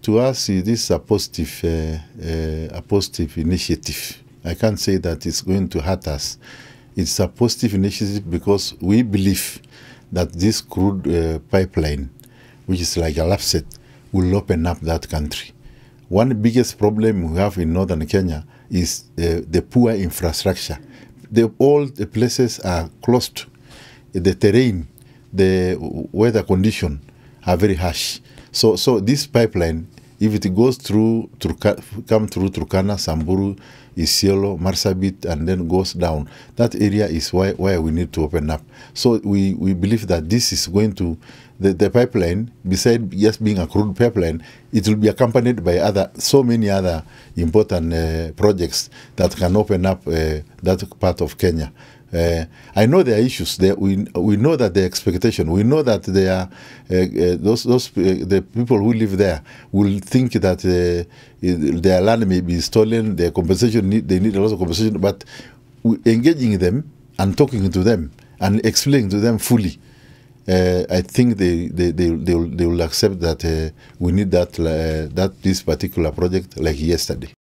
To us, this is a positive initiative. I can't say that it's going to hurt us. It's a positive initiative because we believe that this crude pipeline, which is like a lapset, will open up that country. One biggest problem we have in northern Kenya is the poor infrastructure. All the places are closed. The terrain, the weather condition are very harsh. So this pipeline, if it goes come through Turkana, Samburu, Isiolo, Marsabit, and then goes down, that area is where we need to open up. So we believe that this is going to, the pipeline, besides just being a crude pipeline, it will be accompanied by so many other important projects that can open up that part of Kenya. I know there are issues there. We know that the expectation. We know that there are the people who live there will think that their land may be stolen. Their compensation they need a lot of compensation. But engaging them and talking to them and explaining to them fully, I think they will accept that we need this particular project like yesterday.